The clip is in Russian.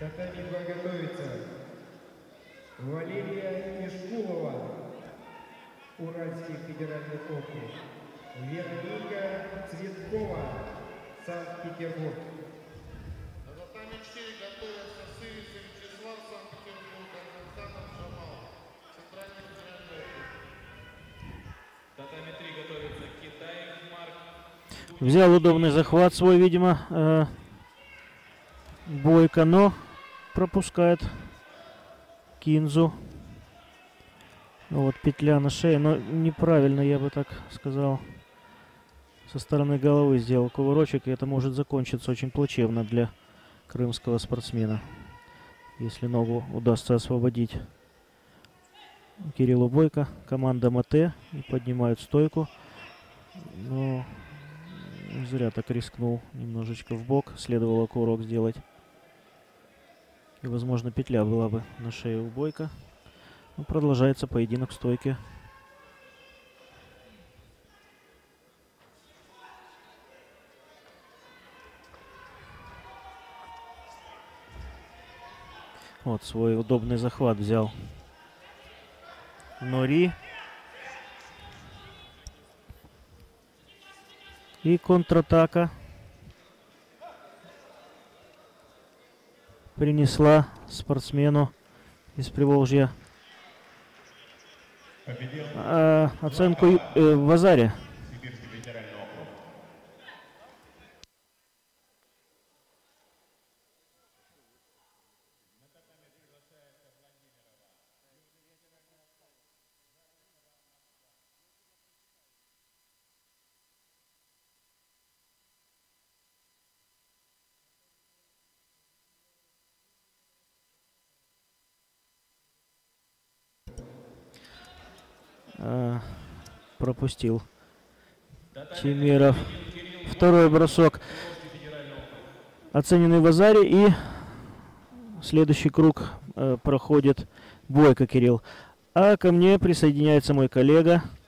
Татами 2 готовится. Валерия Ишкулова, Уральский федеральный округ. Вероника Цветкова, Санкт-Петербург. На татами 4 готовятся Сырицын Вячеслав, Санкт-Петербург, Арзамасов Джамал, Центральный федеральный округ. Татами 3 готовится Китаев Марк. Взял удобный захват свой, видимо, Бойко, но пропускает Кинзу. Вот петля на шее, но неправильно, я бы так сказал. Со стороны головы сделал кувырочек, и это может закончиться очень плачевно для крымского спортсмена, если ногу удастся освободить Кириллу Бойко. Команда Мате и поднимают стойку. Но зря так рискнул, немножечко в бок. Следовало кувырок сделать. И, возможно, петля была бы на шее у Бойко. Но продолжается поединок в стойке. Вот свой удобный захват взял Нори. И контратака принесла спортсмену из Приволжья оценку в Азаре. Пропустил Тимиров. Второй бросок оцененный в Азаре. И следующий круг проходит Бойко Кирилл. А ко мне присоединяется мой коллега